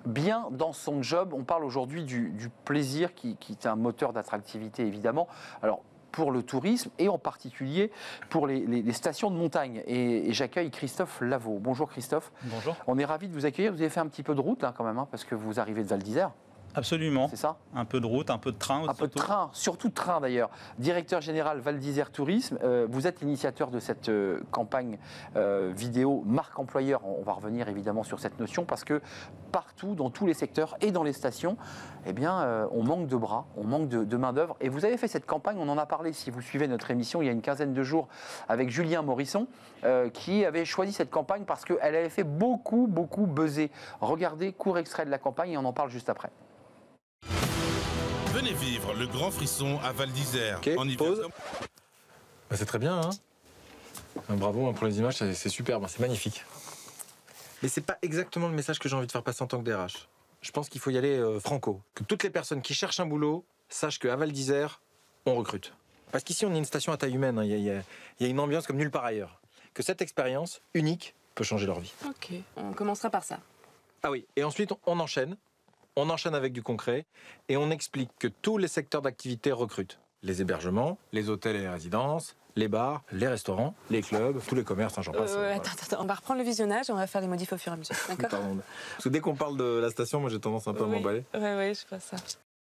bien dans son job. On parle aujourd'hui du plaisir qui est un moteur d'attractivité, évidemment. Alors, pour le tourisme et en particulier pour les stations de montagne. Et j'accueille Christophe Lavaux. Bonjour Christophe. Bonjour. On est ravis de vous accueillir. Vous avez fait un petit peu de route là quand même, hein, parce que vous arrivez de Val d'Isère. Absolument. C'est ça ? Un peu de route, un peu de train. Un peu de train, surtout de train d'ailleurs. Directeur général Val d'Isère Tourisme, vous êtes l'initiateur de cette campagne vidéo marque employeur. On va revenir évidemment sur cette notion parce que partout, dans tous les secteurs et dans les stations, eh bien, on manque de bras, on manque de main-d'œuvre. Et vous avez fait cette campagne, on en a parlé si vous suivez notre émission il y a une quinzaine de jours avec Julien Morisson, qui avait choisi cette campagne parce qu'elle avait fait beaucoup buzzer. Regardez, court extrait de la campagne et on en parle juste après. Venez vivre le grand frisson à Val d'Isère. Ok, en hiver. pause. Bah, c'est très bien, hein. Bravo pour les images, c'est superbe, c'est magnifique. Mais c'est pas exactement le message que j'ai envie de faire passer en tant que DRH. Je pense qu'il faut y aller franco. Que toutes les personnes qui cherchent un boulot sachent qu'à Val d'Isère, on recrute. Parce qu'ici, on est une station à taille humaine, hein. Il y a une ambiance comme nulle part ailleurs. Que cette expérience unique peut changer leur vie. Ok, on commencera par ça. Ah oui, et ensuite, on enchaîne. On enchaîne avec du concret et on explique que tous les secteurs d'activité recrutent. Les hébergements, les hôtels et les résidences, les bars, les restaurants, les clubs, tous les commerces, hein, j'en passe. Attends, on va reprendre le visionnage et on va faire les modifs au fur et à mesure, d'accord ? Pardon. Parce que dès qu'on parle de la station, moi j'ai tendance un peu à m'emballer. Oui, je vois ça.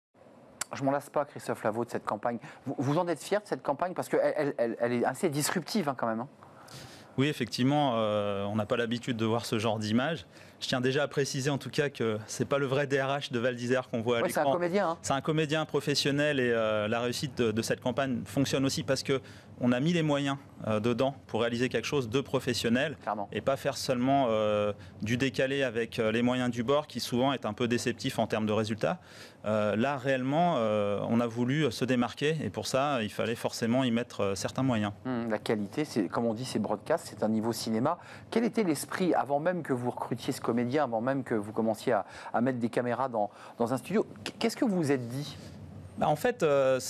Je m'en lasse pas, Christophe Lavaux, de cette campagne. Vous en êtes fier de cette campagne parce qu'elle est assez disruptive hein, quand même. Hein. Oui, effectivement, on n'a pas l'habitude de voir ce genre d'image. Je tiens déjà à préciser en tout cas que c'est pas le vrai DRH de Val d'Isère qu'on voit à l'écran. C'est un comédien. Hein. C'est un comédien professionnel et la réussite de cette campagne fonctionne aussi parce qu'on a mis les moyens dedans pour réaliser quelque chose de professionnel. Clairement. Et pas faire seulement du décalé avec les moyens du bord qui souvent est un peu déceptif en termes de résultats. Là, réellement, on a voulu se démarquer et pour ça, il fallait forcément y mettre certains moyens. La qualité, c'est, comme on dit, c'est broadcast, c'est un niveau cinéma. Quel était l'esprit avant même que vous recrutiez ce comédien, avant même que vous commenciez à mettre des caméras dans un studio? Qu'est-ce que vous vous êtes dit? En fait,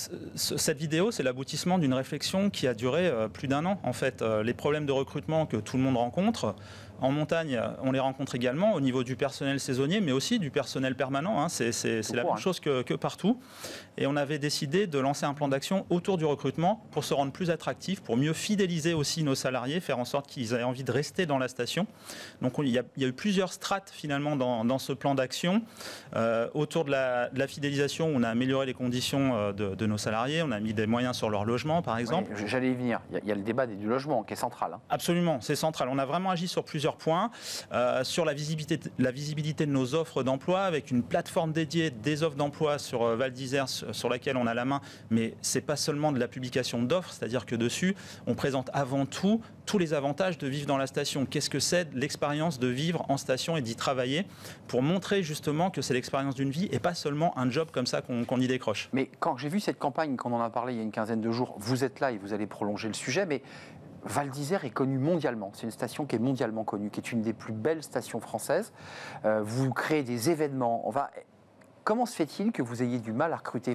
cette vidéo, c'est l'aboutissement d'une réflexion qui a duré plus d'1 an. En fait, les problèmes de recrutement que tout le monde rencontre, en montagne, on les rencontre également au niveau du personnel saisonnier, mais aussi du personnel permanent. Hein. C'est la même chose que partout. Et on avait décidé de lancer un plan d'action autour du recrutement pour se rendre plus attractif, pour mieux fidéliser aussi nos salariés, faire en sorte qu'ils aient envie de rester dans la station. Donc il y a eu plusieurs strates finalement dans ce plan d'action. Autour de la fidélisation, on a amélioré les conditions de nos salariés, on a mis des moyens sur leur logement par exemple. Oui, j'allais y venir. Il y a le débat du logement qui est central. Hein. Absolument, c'est central. On a vraiment agi sur plusieurs points, sur la visibilité de nos offres d'emploi, avec une plateforme dédiée des offres d'emploi sur Val d'Isère, sur laquelle on a la main, mais c'est pas seulement de la publication d'offres, c'est-à-dire que dessus, on présente avant tout tous les avantages de vivre dans la station. Qu'est-ce que c'est l'expérience de vivre en station et d'y travailler, pour montrer justement que c'est l'expérience d'une vie et pas seulement un job comme ça qu'on y décroche. Mais quand j'ai vu cette campagne, quand on en a parlé il y a une quinzaine de jours, vous êtes là et vous allez prolonger le sujet, mais Val d'Isère est connue mondialement. C'est une station qui est mondialement connue, qui est une des plus belles stations françaises. Vous créez des événements. Comment se fait-il que vous ayez du mal à recruter?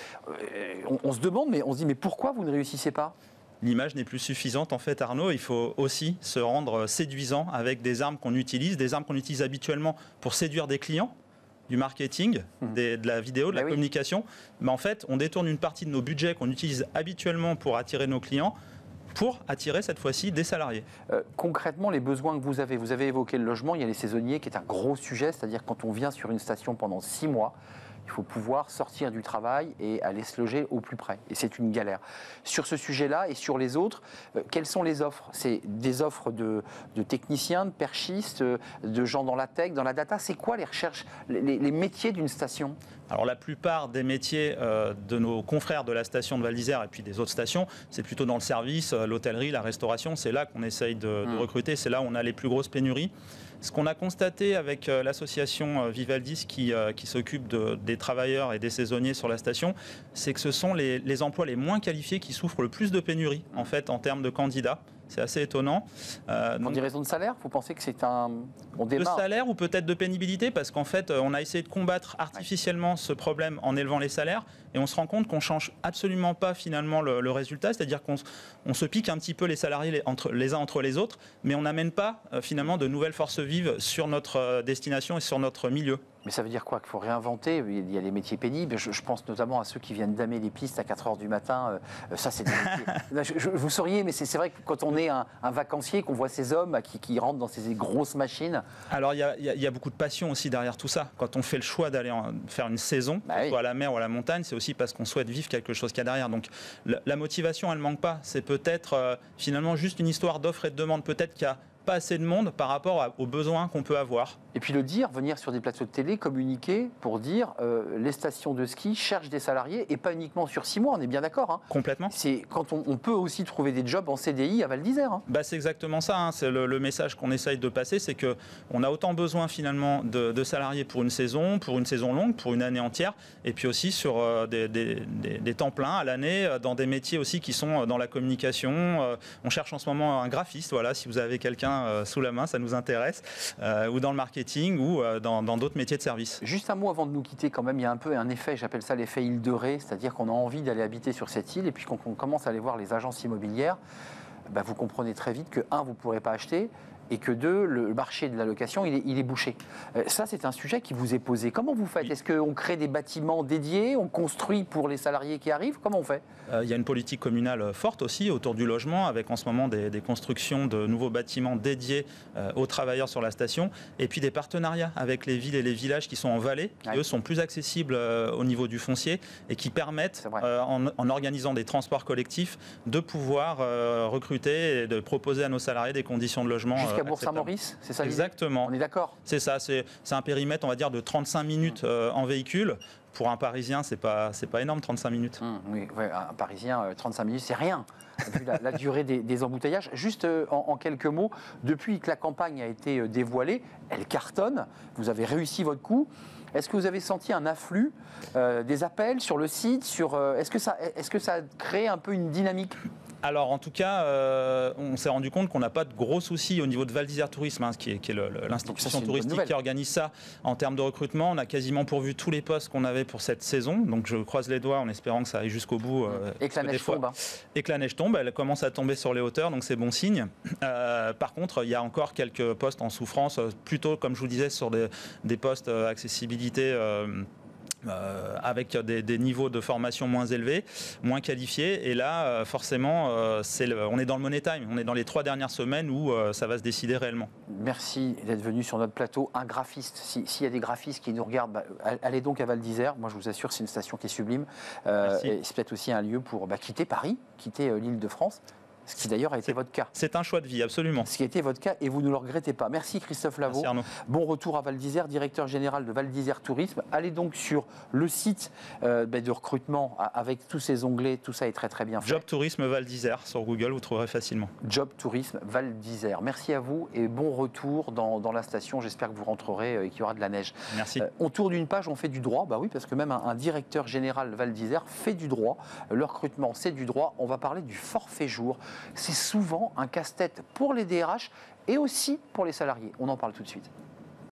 On se demande, mais on se dit, mais pourquoi vous ne réussissez pas? L'image n'est plus suffisante en fait, Arnaud. Il faut aussi se rendre séduisant avec des armes qu'on utilise habituellement pour séduire des clients, du marketing, de la vidéo, de la communication. Mais en fait, on détourne une partie de nos budgets qu'on utilise habituellement pour attirer nos clients, pour attirer cette fois-ci des salariés. Concrètement, les besoins que vous avez évoqué le logement, il y a les saisonniers qui est un gros sujet, c'est-à-dire quand on vient sur une station pendant 6 mois, il faut pouvoir sortir du travail et aller se loger au plus près. Et c'est une galère. Sur ce sujet-là et sur les autres, quelles sont les offres? C'est des offres de techniciens, de perchistes, de gens dans la tech, dans la data. C'est quoi les recherches, les métiers d'une station? Alors la plupart des métiers de nos confrères de la station de Val d'Isère et puis des autres stations, c'est plutôt dans le service, l'hôtellerie, la restauration. C'est là qu'on essaye de recruter, c'est là où on a les plus grosses pénuries. Ce qu'on a constaté avec l'association Vivaldis qui s'occupe des travailleurs et des saisonniers sur la station, c'est que ce sont les emplois les moins qualifiés qui souffrent le plus de pénurie en fait en termes de candidats. C'est assez étonnant. Pour des raisons de salaire, vous pensez que c'est on démarre de salaire ou peut-être de pénibilité, parce qu'en fait, on a essayé de combattre artificiellement ce problème en élevant les salaires, et on se rend compte qu'on ne change absolument pas finalement le résultat, c'est-à-dire qu'on se pique un petit peu les salariés les uns entre les autres, mais on n'amène pas finalement de nouvelles forces vives sur notre destination et sur notre milieu. Mais ça veut dire quoi? Qu'il faut réinventer? Il y a les métiers pénibles. Je pense notamment à ceux qui viennent damer les pistes à 4 h du matin. Ça, c'est des métiers. Là, vous sauriez, mais c'est vrai que quand on est un vacancier, qu'on voit ces hommes qui rentrent dans ces grosses machines. Alors, il y a beaucoup de passion aussi derrière tout ça. Quand on fait le choix d'aller faire une saison, soit à la mer ou à la montagne, c'est aussi parce qu'on souhaite vivre quelque chose qu'il y a derrière. Donc, la motivation, elle ne manque pas. C'est peut-être finalement juste une histoire d'offre et de demande. Peut-être qu'il y a pas assez de monde par rapport aux besoins qu'on peut avoir. Et puis venir sur des plateaux de télé, communiquer pour dire les stations de ski cherchent des salariés et pas uniquement sur 6 mois, on est bien d'accord. Hein. Complètement. C'est quand on peut aussi trouver des jobs en CDI à Val d'Isère. Hein. C'est exactement ça. Hein. C'est le message qu'on essaye de passer, c'est qu'on a autant besoin finalement de salariés pour une saison longue, pour une année entière, et puis aussi sur des temps pleins à l'année, dans des métiers aussi qui sont dans la communication. On cherche en ce moment un graphiste, voilà, si vous avez quelqu'un sous la main, ça nous intéresse, ou dans le marketing, ou dans d'autres métiers de service. Juste un mot avant de nous quitter quand même, il y a un peu un effet, j'appelle ça l'effet île de Ré, c'est-à-dire qu'on a envie d'aller habiter sur cette île et puis quand on commence à aller voir les agences immobilières, vous comprenez très vite que, vous ne pourrez pas acheter, et que 2, le marché de la location, il est bouché. Ça, c'est un sujet qui vous est posé. Comment vous faites? Est-ce qu'on crée des bâtiments dédiés? On construit pour les salariés qui arrivent? Comment on fait? Il y a une politique communale forte aussi autour du logement, avec en ce moment des constructions de nouveaux bâtiments dédiés aux travailleurs sur la station, et puis des partenariats avec les villes et les villages qui sont en vallée, qui eux sont plus accessibles au niveau du foncier, et qui permettent, en organisant des transports collectifs, de pouvoir recruter et de proposer à nos salariés des conditions de logement jusqu'à Bourg-Saint-Maurice, c'est ça? Exactement. On est d'accord? C'est ça, c'est un périmètre, on va dire, de 35 minutes en véhicule. Pour un Parisien, c'est pas énorme, 35 minutes. Oui, un Parisien, 35 minutes, c'est rien, vu la durée des embouteillages. Juste en quelques mots, depuis que la campagne a été dévoilée, elle cartonne, vous avez réussi votre coup. Est-ce que vous avez senti un afflux des appels sur le site est-ce que ça a créé un peu une dynamique? Alors en tout cas, on s'est rendu compte qu'on n'a pas de gros soucis au niveau de Val d'Isère Tourisme, qui est l'institution touristique qui organise ça en termes de recrutement. On a quasiment pourvu tous les postes qu'on avait pour cette saison, donc je croise les doigts en espérant que ça aille jusqu'au bout. Et que la neige tombe. Et que la neige tombe, elle commence à tomber sur les hauteurs, donc c'est bon signe. Par contre, il y a encore quelques postes en souffrance, plutôt comme je vous disais sur des postes accessibilité. Avec des niveaux de formation moins élevés, moins qualifiés. Et là, forcément, on est dans le money time. On est dans les 3 dernières semaines où ça va se décider réellement. Merci d'être venu sur notre plateau. Un graphiste, s'il y a des graphistes qui nous regardent, allez donc à Val d'Isère. Moi, je vous assure, c'est une station qui est sublime. Et c'est peut-être aussi un lieu pour quitter Paris, quitter l'Île-de-France. Ce qui d'ailleurs a été votre cas. C'est un choix de vie, absolument. Ce qui a été votre cas et vous ne le regrettez pas. Merci Christophe Lavaux. Merci Arnaud. Bon retour à Val d'Isère, directeur général de Val d'Isère Tourisme. Allez donc sur le site de recrutement avec tous ces onglets, tout ça est très très bien fait. Job Tourisme Val d'Isère sur Google, vous trouverez facilement. Job Tourisme Val d'Isère. Merci à vous et bon retour dans la station. J'espère que vous rentrerez et qu'il y aura de la neige. Merci. On tourne une page, on fait du droit. Oui, parce que même un directeur général Val d'Isère fait du droit. Le recrutement, c'est du droit. On va parler du forfait jour. C'est souvent un casse-tête pour les DRH et aussi pour les salariés. On en parle tout de suite.